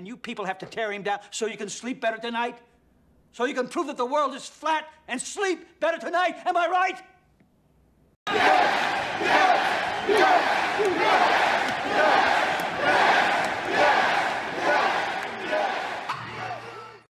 And you people have to tear him down so you can sleep better tonight? So you can prove that the world is flat and sleep better tonight? Am I right? Yeah! Yeah! Yeah!